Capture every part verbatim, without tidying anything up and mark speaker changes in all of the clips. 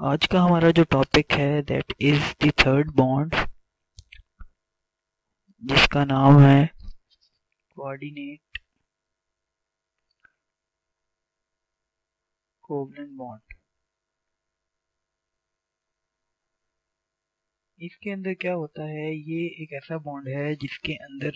Speaker 1: आज का हमारा जो टॉपिक है that is the third bond, जिसका नाम है कोऑर्डिनेट कोवलेंट बॉन्ड। इसके अंदर क्या होता है, ये एक ऐसा बॉन्ड है जिसके अंदर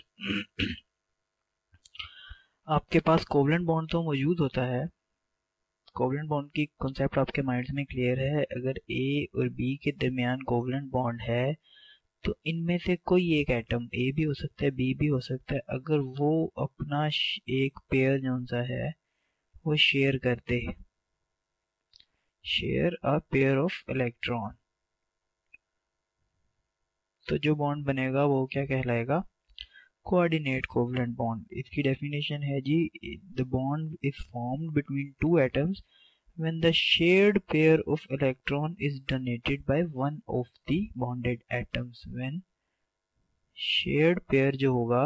Speaker 1: आपके पास कोवलेंट बॉन्ड तो मौजूद होता है। कोवलेंट बॉन्ड की कॉन्सेप्ट आपके माइंड में क्लियर है। अगर ए और बी के दरमियान कोवलेंट बॉन्ड है तो इनमें से कोई एक एटम, ए भी हो सकता है बी भी हो सकता है, अगर वो अपना एक पेयर जो सा है वो शेयर करते, share a pair of electron, तो जो बॉन्ड बनेगा वो क्या कहलाएगा, कोऑर्डिनेट कोवलेंट बॉन्ड। इसकी डेफिनेशन है जी, the bond is formed between two atoms when the shared pair of electron is donated by one of the bonded atoms। when shared pair जो होगा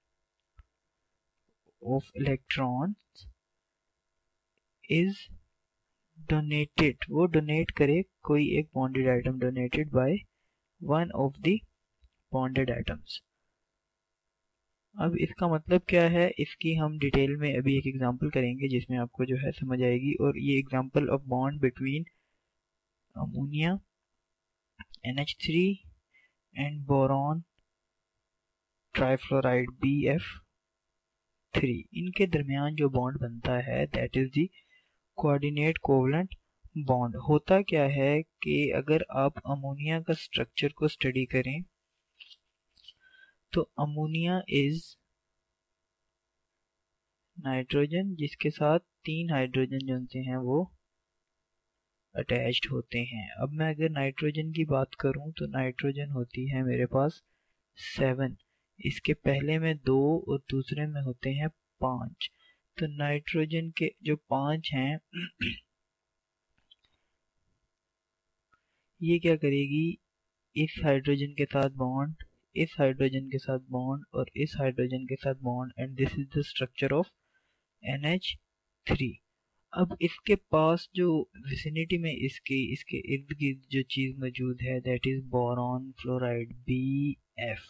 Speaker 1: of electrons is donated, वो donate करे कोई एक bonded atom, donated by one of the bonded atoms। अब इसका मतलब क्या है, इसकी हम डिटेल में अभी एक एग्जांपल करेंगे जिसमें आपको जो है समझ आएगी। और ये example of bond between ammonia N H three and boron trifluoride B F three, इनके दरमियान जो बॉन्ड बनता है that is the coordinate covalent bond. होता क्या है कि अगर आप अमोनिया का स्ट्रक्चर को स्टडी करें तो अमोनिया इज नाइट्रोजन जिसके साथ तीन हाइड्रोजन जो हैं वो अटैच्ड होते हैं। अब मैं अगर नाइट्रोजन की बात करूं तो नाइट्रोजन होती है मेरे पास सेवन, इसके पहले में दो और दूसरे में होते हैं पांच। तो नाइट्रोजन के जो पांच हैं ये क्या करेगी, इस हाइड्रोजन के साथ बॉन्ड, इस हाइड्रोजन के साथ बॉन्ड और इस हाइड्रोजन के साथ bond, and this is the structure of N H three. अब इसके पास जो विसिनिटी में इसके इसके इर्द गिर्द जो चीज मौजूद है that is boron fluoride B F.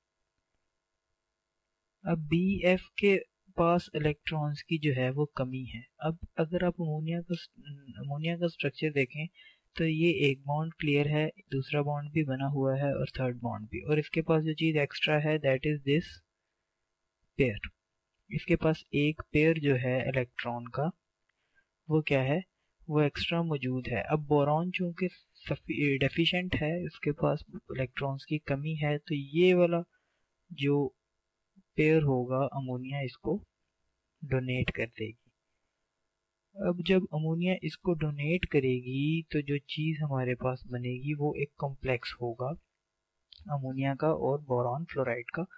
Speaker 1: अब बी एफ के पास इलेक्ट्रॉन्स की जो है वो कमी है। अब अगर आप अमोनिया का अमोनिया का स्ट्रक्चर देखें तो ये एक बॉन्ड क्लियर है, दूसरा बॉन्ड भी बना हुआ है और थर्ड बॉन्ड भी, और इसके पास जो चीज एक्स्ट्रा है दैट इज दिस पेयर। इसके पास एक पेयर जो है इलेक्ट्रॉन का वो क्या है, वो एक्स्ट्रा मौजूद है। अब बोरॉन चूंकि डेफिशिएंट है, उसके पास इलेक्ट्रॉन्स की कमी है, तो ये वाला जो पेयर होगा अमोनिया इसको डोनेट कर देगी। अब जब अमोनिया इसको डोनेट करेगी तो जो चीज हमारे पास बनेगी वो एक कॉम्प्लेक्स होगा अमोनिया का और बोरॉन फ्लोराइड का।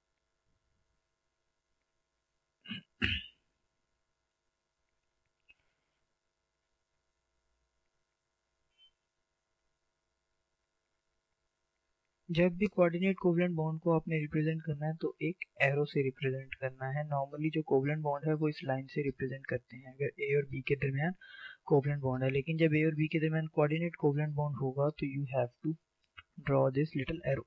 Speaker 1: जब भी कोऑर्डिनेट कोवलेंट बॉन्ड को आपने रिप्रेजेंट करना है तो एक एरो से रिप्रेजेंट करना है। नॉर्मली जो कोवलेंट बॉन्ड है वो इस लाइन से रिप्रेजेंट करते हैं अगर ए और बी के दरमियान कोवलेंट बॉन्ड है, लेकिन जब ए और बी के दरमियान कोऑर्डिनेट कोवलेंट बॉन्ड होगा तो you have to draw this little arrow.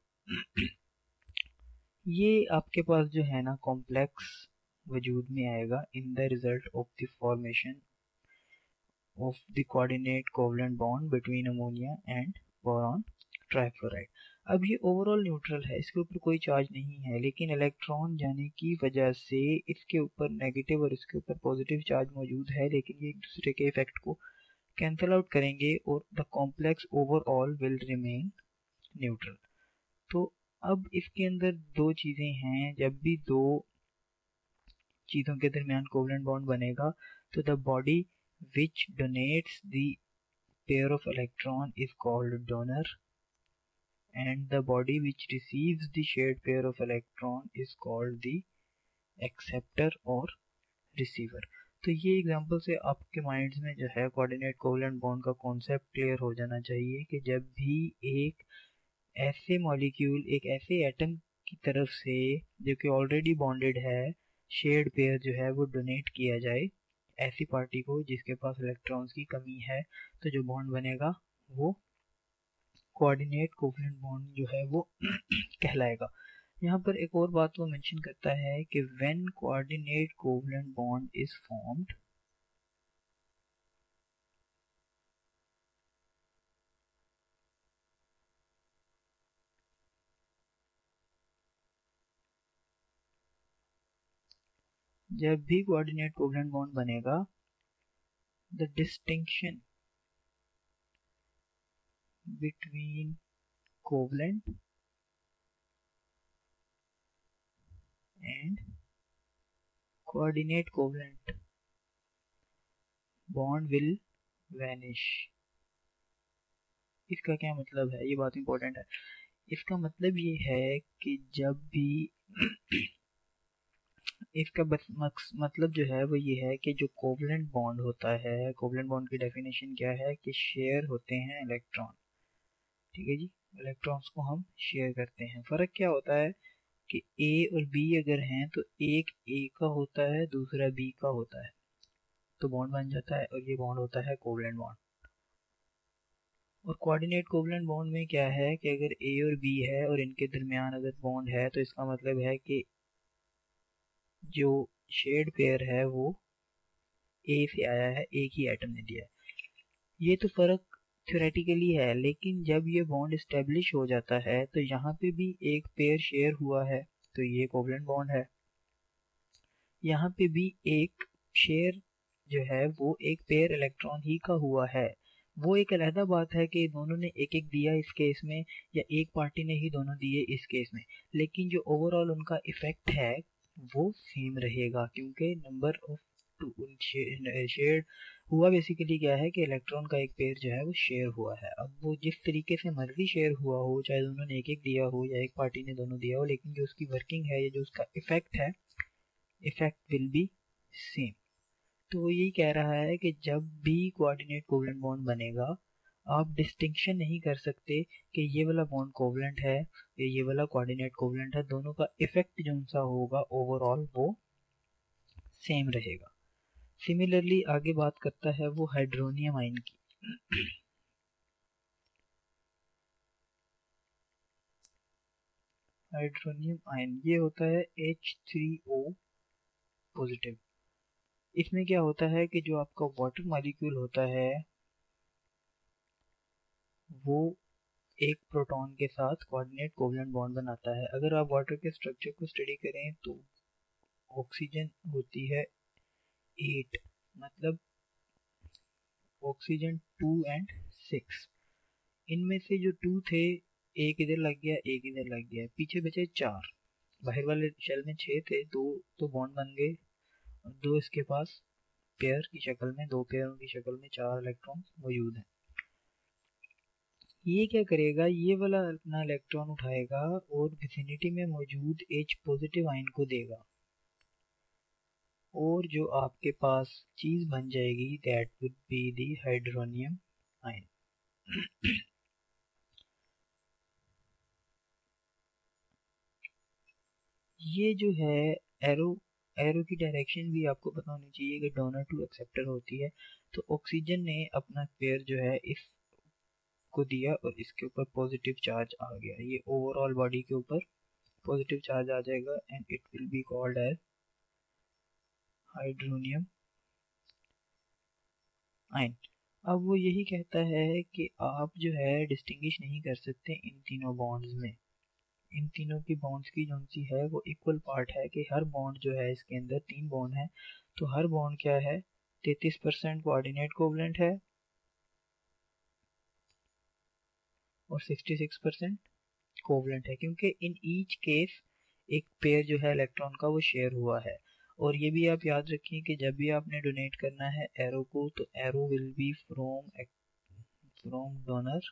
Speaker 1: ये आपके पास जो है ना कॉम्प्लेक्स वजूद में आएगा in the result of the formation of the coordinate covalent bond between ammonia and boron trifluoride. अब ये ओवरऑल न्यूट्रल है, इसके ऊपर कोई चार्ज नहीं है, लेकिन इलेक्ट्रॉन जाने की वजह से इसके ऊपर नेगेटिव और इसके ऊपर पॉजिटिव चार्ज मौजूद है, लेकिन ये एक दूसरे के इफेक्ट को कैंसल आउट करेंगे और the complex overall will remain neutral. तो अब इसके अंदर दो चीजें हैं, जब भी दो चीजों के दरमियान कोवलेंट बॉन्ड बनेगा तो the body which donates the pair of electron is called donor and the body which receives the shared pair of electron is called the acceptor or receiver। तो ये एग्जांपल से आपके माइंड्स में जो है coordinate covalent bond का concept clear हो जाना चाहिए कि जब भी एक ऐसे मॉलिक्यूल, एक ऐसे एटम की तरफ से जो कि ऑलरेडी बॉन्डेड है, शेयर्ड पेयर जो है वो डोनेट किया जाए ऐसी पार्टी को जिसके पास इलेक्ट्रॉन्स की कमी है, तो जो बॉन्ड बनेगा वो कोऑर्डिनेट कोवलेंट बॉन्ड जो है वो कहलाएगा। यहाँ पर एक और बात वो मेंशन करता है कि when coordinate covalent bond is formed, जब भी कोऑर्डिनेट कोवलेंट बॉन्ड बनेगा, the distinction between covalent and coordinate covalent bond will vanish. इसका क्या मतलब है, ये बात इंपॉर्टेंट है। इसका मतलब ये है कि जब भी इसका बस मतलब जो है वो ये है कि जो कोवलेंट बॉन्ड होता है, कोवलेंट बॉन्ड की डेफिनेशन क्या है कि शेयर होते हैं इलेक्ट्रॉन, ठीक है जी, इलेक्ट्रॉन्स को हम शेयर करते हैं। फर्क क्या होता है कि ए और बी अगर हैं तो एक ए का होता है, दूसरा बी का होता है, तो बॉन्ड बन जाता है और ये बॉन्ड होता है कोवलेंट बॉन्ड। और कोऑर्डिनेट कोवलेंट बॉन्ड में क्या है कि अगर ए और बी है और इनके दरमियान अगर बॉन्ड है तो इसका मतलब है कि जो शेड पेयर है वो ए से आया है, एक ही एटम ने दिया है। ये तो फर्क थ्योरेटिकली है, लेकिन जब ये बॉन्ड एस्टेब्लिश हो जाता है तो यहाँ पे भी एक पेयर शेयर हुआ है, तो ये कोवलेंट बॉन्ड है। यहाँ पे भी एक शेयर जो है वो एक पेयर इलेक्ट्रॉन ही का हुआ है। वो एक अलहदा बात है कि दोनों ने एक एक दिया इस केस में, या एक पार्टी ने ही दोनों दिए इस केस में, लेकिन जो ओवरऑल उनका इफेक्ट है वो सेम रहेगा, क्योंकि नंबर ऑफ शेयर हुआ बेसिकली क्या है कि इलेक्ट्रॉन का एक पेयर जो है वो शेयर हुआ है। अब वो जिस तरीके से मर्जी शेयर हुआ हो, चाहे दोनों ने एक एक दिया हो या एक पार्टी ने दोनों दिया हो, लेकिन जो उसकी वर्किंग है या जो उसका इफेक्ट है, इफेक्ट विल बी सेम। तो वो यही कह रहा है कि जब भी कोऑर्डिनेट कोवलेंट बॉन्ड बनेगा, आप डिस्टिंक्शन नहीं कर सकते कि ये वाला बॉन्ड कोवलेंट है या ये वाला कोऑर्डिनेट कोवलेंट है। दोनों का इफेक्ट जो सा होगा ओवरऑल वो सेम रहेगा। सिमिलरली आगे बात करता है वो हाइड्रोनियम आयन की। हाइड्रोनियम आयन ये होता है एच थ्री ओ पॉजिटिव। इसमें क्या होता है कि जो आपका वाटर मॉलिक्यूल होता है वो एक प्रोटॉन के साथ कोऑर्डिनेट कोवलेंट बॉन्ड बनाता है। अगर आप वाटर के स्ट्रक्चर को स्टडी करें तो ऑक्सीजन होती है एट, मतलब ऑक्सीजन टू एंड सिक्स। इनमें से जो टू थे, एक इधर लग गया एक इधर लग गया, पीछे बचे चार। बाहर वाले शेल में छह थे, दो तो बॉन्ड बन गए, दो इसके पास पेयर की शक्ल में, दो पेयरों की शक्ल में चार इलेक्ट्रॉन मौजूद हैं। ये क्या करेगा, ये वाला अपना इलेक्ट्रॉन उठाएगा और विसिनिटी में मौजूद H पॉजिटिव आयन को देगा, और जो आपके पास चीज बन जाएगी that would be the hydronium ion. ये जो है एरो एरो की डायरेक्शन भी आपको पता होनी चाहिए कि डोनर टू एक्सेप्टर होती है। तो ऑक्सीजन ने अपना पेयर जो है इस को दिया और इसके ऊपर पॉजिटिव चार्ज आ गया, ये ओवरऑल बॉडी के ऊपर पॉजिटिव चार्ज आ जाएगा and it will be called as hydronium ion. अब वो यही कहता है कि आप जो है डिस्टिंग्विश नहीं कर सकते इन तीनों बॉन्ड्स में। इन तीनों की बॉन्ड्स की जो सी है वो इक्वल पार्ट है, कि हर बॉन्ड जो है इसके अंदर तीन बॉन्ड है, तो हर बॉन्ड क्या है, तैंतीस परसेंट कोऑर्डिनेट कोवलेंट है और छियासठ परसेंट कोवलेंट है, क्योंकि इन ईच केस एक पेयर जो है इलेक्ट्रॉन का वो शेयर हुआ है। और ये भी आप याद रखिए कि जब भी आपने डोनेट करना है एरो को, तो arrow will be from from donor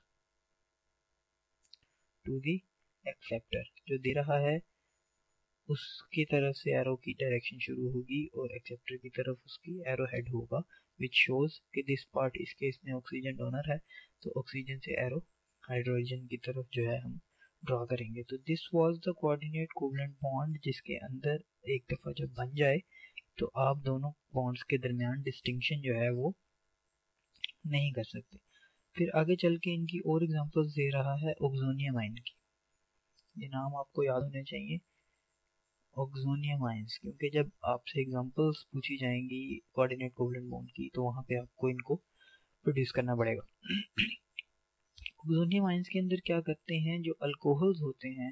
Speaker 1: to the acceptor. जो दे रहा है उसकी तरफ से एरो की डायरेक्शन शुरू होगी और एक्सेप्टर की तरफ उसकी एरो हेड होगा, विच शोज कि दिस पार्ट, इस केस में ऑक्सीजन डोनर है तो ऑक्सीजन से एरो हाइड्रोजन की तरफ जो है हम ड्रॉ करेंगे। तो this was the coordinate covalent bond, जिसके अंदर एक दफ़ा जब बन जाए तो आप दोनों बॉन्ड्स के दरमियान डिस्टिंक्शन जो है वो नहीं कर सकते। फिर आगे चल के इनकी और एग्जांपल्स दे रहा है ऑक्सोनियम आयन की। ये नाम आपको याद होने चाहिए, ऑक्सोनियम आयंस, क्योंकि जब आपसे एग्जांपल्स पूछी जाएंगी कोऑर्डिनेट कोवलेंट बॉन्ड की तो वहां पे आपको इनको प्रोड्यूस करना पड़ेगा। ऑक्सोनियम आयंस के अंदर क्या करते हैं, जो अल्कोहल्स होते हैं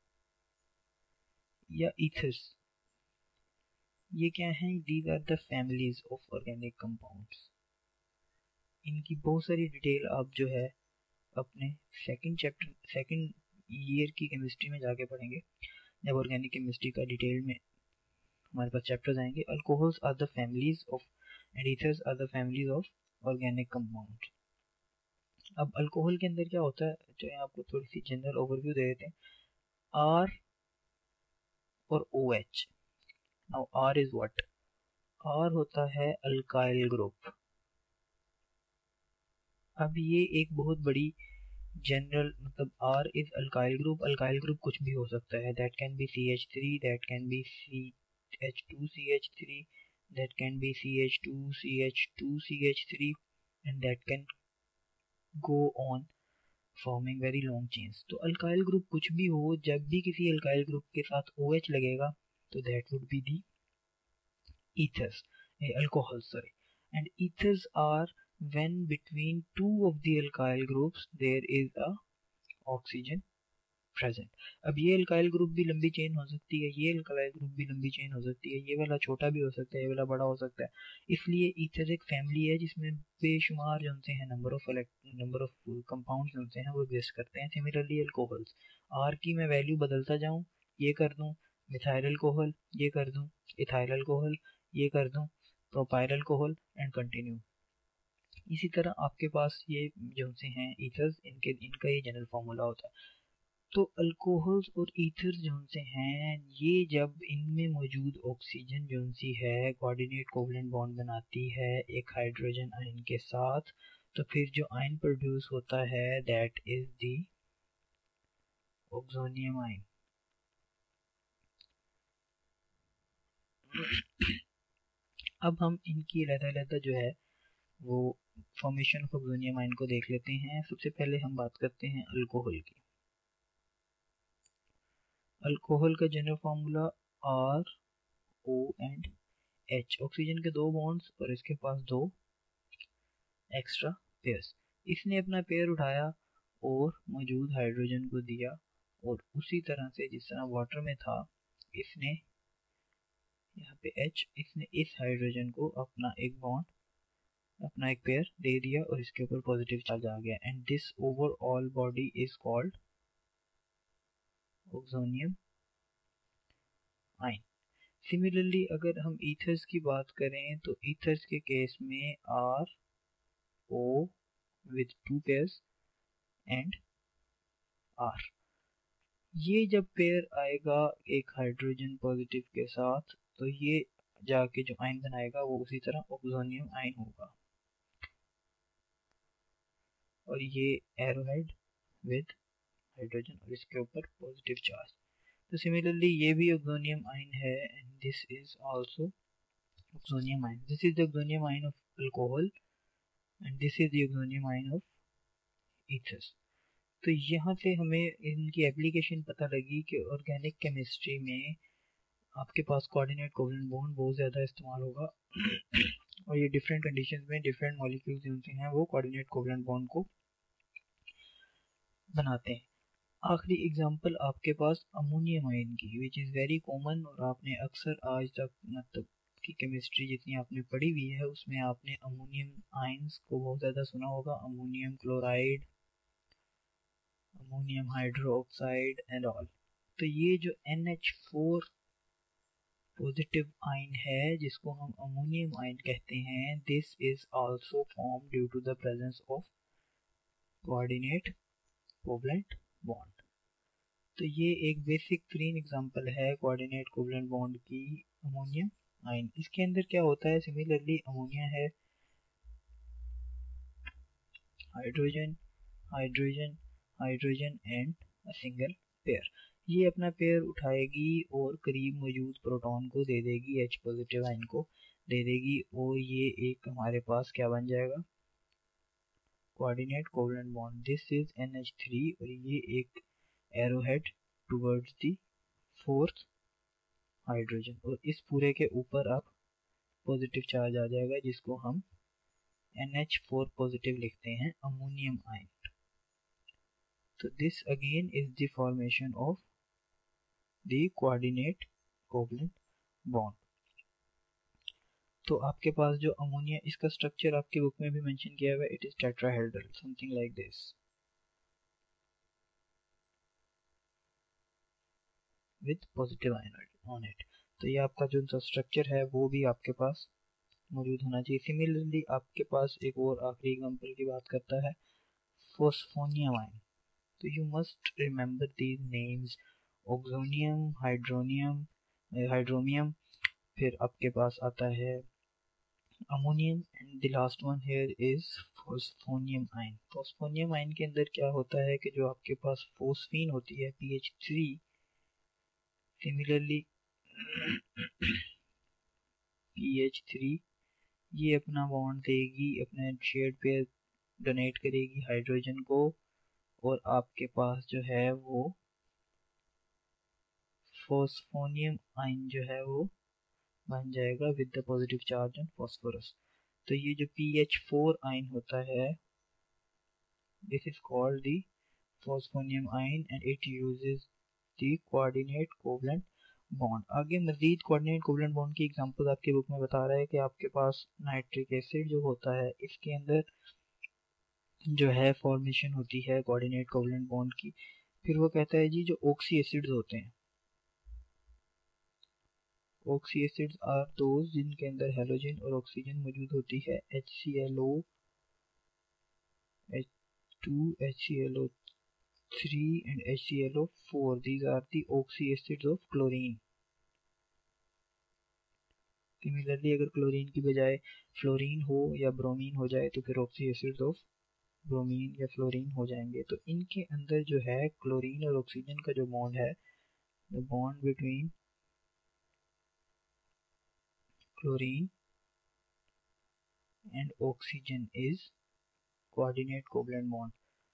Speaker 1: या ईथर्स, ये क्या हैं, these are the families of organic compounds. इनकी बहुत सारी डिटेल आप जो है अपने सेकंड चैप्टर सेकंड ईयर की केमिस्ट्री में जाके पढ़ेंगे, जब ऑर्गेनिक केमिस्ट्री का डिटेल में हमारे पास चैप्टर्स आएंगे। Alcohols are the families of and ethers are the families of organic compound. अब अल्कोहल के अंदर क्या होता है, जो है आपको थोड़ी सी जनरल ओवरव्यू दे देते हैं। आर और O H. Now R is what, R होता है अल्काइल ग्रुप। अब ये एक बहुत बड़ी जनरल, मतलब R is alkyl group. Alkyl group कुछ भी हो सकता है, that can be C H three, that can be C H two C H three, that can be C H two C H two C H three, and that can go on forming very long chains. तो alkyl group कुछ भी हो, जब भी किसी alkyl group के साथ ओ H लगेगा तो that would be the ethers, eh, alcohol, sorry. And ethers are when between two of the alkyl groups there is a oxygen present. अब ये अल्काइल ग्रुप भी लंबी चेन हो सकती है, ये अल्काइल ग्रुप भी लंबी चेन हो सकती है, ये वाला छोटा भी हो सकता है, ये वाला बड़ा हो सकता है। इसलिए ईथर एक फैमिली है जिसमें बेशुमार जो होते हैं number of number of compounds जो होते हैं वो एग्जिस्ट करते हैं। सिमिलरली अल्कोहल्स, आर की मैं वैल्यू बदलता जाऊं, ये कर दूं मिथाइल अल्कोहल, ये कर दूं इथाइल अल्कोहल, ये कर दूं प्रोपाइल अल्कोहल, एंड कंटिन्यू। इसी तरह आपके पास ये जो से हैं ईथर्स, इनके इनका ये जनरल फार्मूला होता है। तो अल्कोहल्स और ईथर्स जो से हैं, ये जब इनमें मौजूद ऑक्सीजन जो सी है कोऑर्डिनेट कोवलेंट बॉन्ड बनाती है एक हाइड्रोजन आयन के साथ, तो फिर जो आयन प्रोड्यूस होता है that is the oxonium ion. अब हम इनकी अलग-अलग जो है वो फॉर्मेशन ऑफ ऑक्सोनियम आयन को देख लेते हैं। सबसे पहले हम बात करते हैं अल्कोहल की। अल्कोहल का general formula R O and H, oxygen के दो बॉन्ड्स और इसके पास दो एक्स्ट्रा पेयर्स। इसने अपना पेयर उठाया और मौजूद हाइड्रोजन को दिया, और उसी तरह से जिस तरह वाटर में था, इसने यहाँ पे H, इसने इस हाइड्रोजन को अपना एक बॉन्ड, अपना एक पेयर दे दिया और इसके ऊपर पॉजिटिव चार्ज आ गया, and this overall body is called oxonium ion. Similarly अगर हम ईथर्स की बात करें तो ईथर्स के केस में R O with two pairs and R, ये जब पेयर आएगा एक हाइड्रोजन पॉजिटिव के साथ तो ये जाके जो आयन बनाएगा वो उसी तरह ऑक्सोनियम आयन होगा, और ये एरोहेड विद हाइड्रोजन और इसके ऊपर पॉजिटिव चार्ज। तो सिमिलरली ये भी ऑक्सोनियम आयन है, and this is also oxonium ion. This is the oxonium ion of alcohol and this is the oxonium ion of ethers. तो यहाँ से हमें इनकी एप्लीकेशन पता लगी कि ऑर्गेनिक केमिस्ट्री में आपके पास कोऑर्डिनेट कोवलेंट बॉन्ड बहुत ज़्यादा इस्तेमाल होगा और ये डिफरेंट कंडीशंस में डिफरेंट मॉलिक्यूल्स होते हैं वो कोऑर्डिनेट कोवलेंट बॉन्ड को बनाते हैं। आखिरी एग्जांपल आपके पास अमोनियम आयन की, विच इज़ वेरी कॉमन, और आपने अक्सर आज तक मतलब की केमिस्ट्री जितनी आपने पढ़ी हुई है उसमें आपने अमोनियम आयंस को बहुत ज़्यादा सुना होगा, ammonium chloride, ammonium hydroxide and all. तो ये जो N H four positive ion है जिसको हम अमोनियम आयन कहते हैं, this is also form due to the presence of coordinate covalent bond. तो ये एक बेसिक तीन एग्जांपल है कोऑर्डिनेट कोवलेंट बॉन्ड की अमोनियम आयन। इसके अंदर क्या होता है, सिमिलरली अमोनिया है hydrogen hydrogen hydrogen and a single pair. ये अपना पेयर उठाएगी और करीब मौजूद प्रोटॉन को दे देगी, H पॉजिटिव आयन को दे देगी, और ये एक हमारे पास क्या बन जाएगा, coordinate covalent bond, this is N H three और ये एक arrow head towards the fourth hydrogen, और इस पूरे के ऊपर अब पॉजिटिव चार्ज आ जाएगा जिसको हम एन एच फोर पॉजिटिव लिखते हैं, अमोनियम आयन। तो this again is the formation of the coordinate covalent bond. तो आपके पास जो अमोनिया, इसका स्ट्रक्चर आपकी बुक में भी मेंशन किया हुआ है, it is tetrahedral, something like this with positive ion on it. तो ये आपका जो स्ट्रक्चर है वो भी आपके पास मौजूद होना चाहिए। सिमिलरली आपके पास एक और आखिरी एग्जांपल की बात करता है, फॉस्फोनियम आयन। तो you must remember these names, oxonium, hydronium, hydronium, फिर आपके पास आता है ammonium, and the last one here is phosphonium ion. Phosphonium ion के अंदर क्या होता है कि जो आपके पास फोस्फीन होती है P H three, similarly P H three ये अपना बॉन्ड देगी, अपने शेड पेयर डोनेट करेगी हाइड्रोजन को, और आपके पास जो है वो फॉस्फोनियम आयन जो है वो बन जाएगा with the positive charge on phosphorus. तो ये जो पी एच फोर आयन होता है, this is called the phosphonium ion and it uses the coordinate covalent bond. आगे मजीद कोऑर्डिनेट कोवलेंट बॉन्ड की एग्जांपल आपकी बुक में बता रहा है कि आपके पास नाइट्रिक एसिड जो होता है, इसके अंदर जो है फॉर्मेशन होती है कोऑर्डिनेट कोवलेंट बॉन्ड की। फिर वो कहता है जी जो ऑक्सी एसिड्स होते हैं, ऑक्सी एसिड्स आर दोज जिनके अंदर हैलोजन और ऑक्सीजन मौजूद होती है, H C L O, H two, H C L O three and H C L O four, these are the oxy acids of chlorine। Similarly अगर chlorine की बजाय fluorine हो या ब्रोमीन हो जाए तो फिर ऑक्सी एसिड्स ऑफ ब्रोमीन या फ्लोरीन हो जाएंगे। तो इनके अंदर जो है क्लोरीन और ऑक्सीजन का जो बॉन्ड है, the bond between chlorine and oxygen is coordinate covalent bond।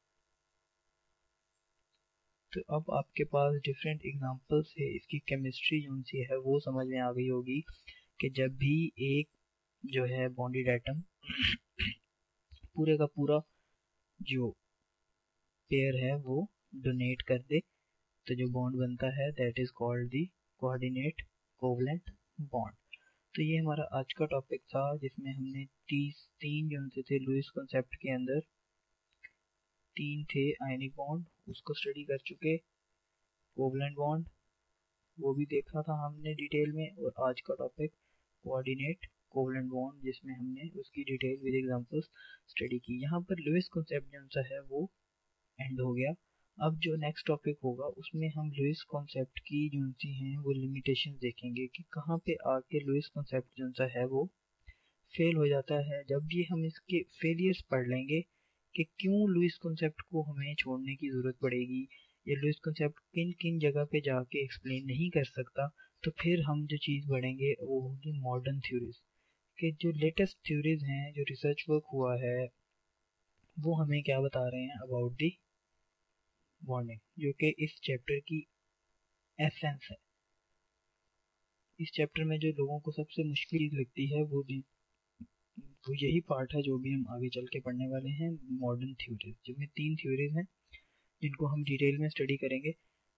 Speaker 1: तो अब आपके पास डिफरेंट एग्जांपल से इसकी केमिस्ट्री जो सी है वो समझ में आ गई होगी कि जब भी एक जो है बॉन्डेड एटम पूरे का पूरा जो पेयर है वो डोनेट कर दे तो जो बॉन्ड बनता है that is called the coordinate covalent bond. तो ये हमारा आज का टॉपिक था जिसमें हमने तीस तीन जो से थे लुईस कॉन्सेप्ट के अंदर तीन थे आयनिक बॉन्ड, उसको स्टडी कर चुके। कोवलेंट बॉन्ड वो भी देखा था हमने डिटेल में, और आज का टॉपिक कोऑर्डिनेट कोवलेंट बॉन्ड जिसमें हमने उसकी डिटेल विद एग्जांपल्स स्टडी की। यहाँ पर लुईस कॉन्सेप्ट जो सा है वो एंड हो गया। अब जो नेक्स्ट टॉपिक होगा उसमें हम लुईस कॉन्सेप्ट की जो सी हैं वो लिमिटेशन देखेंगे कि कहाँ पे आके लुईस कॉन्सेप्ट जो सा है वो फेल हो जाता है। जब ये हम इसके फेलियर्स पढ़ लेंगे कि क्यों लुईस कॉन्सेप्ट को हमें छोड़ने की ज़रूरत पड़ेगी, या लुईस कॉन्सेप्ट किन किन जगह पे जाके एक्सप्लेन नहीं कर सकता, तो फिर हम जो चीज़ बढ़ेंगे वो होगी मॉडर्न थ्योरीज के जो लेटेस्ट थ्योरीज हैं, जो रिसर्च वर्क हुआ है वो हमें क्या बता रहे हैं अबाउट दी बॉन्डिंग, जो कि इस चैप्टर की एसेंस है। इस चैप्टर में जो लोगों को सबसे मुश्किल लगती है वो भी वो यही पार्ट है जो भी हम आगे चल के पढ़ने वाले हैं, मॉडर्न थ्योरीज, जिनमें तीन थ्योरीज हैं जिनको हम डिटेल में स्टडी करेंगे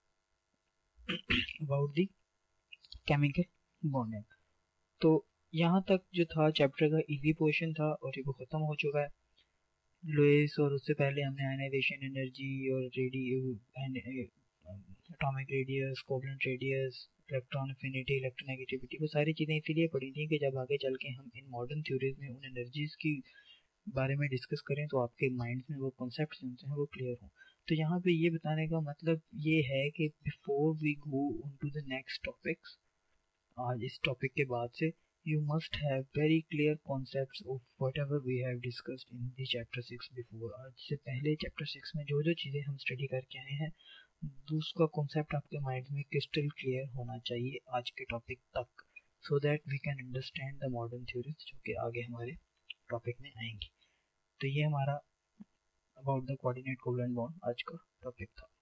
Speaker 1: अबाउट दी केमिकल बॉन्डिंग। तो यहाँ तक जो था चैप्टर का इजी पोर्शन था और ये वो ख़त्म हो चुका है। लुईस और उससे पहले हमने आयनाइजेशन एनर्जी और radio atomic radius, covalent radius, electron affinity, electronegativity, वो सारी चीज़ें इसीलिए पढ़ी थी कि जब आगे चल के हम इन मॉडर्न थ्योरीज में उन एनर्जीज की बारे में डिस्कस करें तो आपके माइंड में वो कॉन्सेप्ट जो हैं वो क्लियर हों। तो यहाँ पे ये बताने का मतलब ये है कि before we go into the next topics, आज इस टॉपिक के बाद से you must have very clear concepts of whatever we have discussed in the chapter six before। आज से पहले चैप्टर सिक्स में जो जो चीज़ें हम स्टडी करके आए हैं उसका कॉन्सेप्ट आपके माइंड में क्रिस्टल क्लियर होना चाहिए आज के टॉपिक तक, so that we can understand the modern theories जो कि आगे हमारे टॉपिक में आएंगी। तो ये हमारा about the coordinate covalent bond आज का टॉपिक था।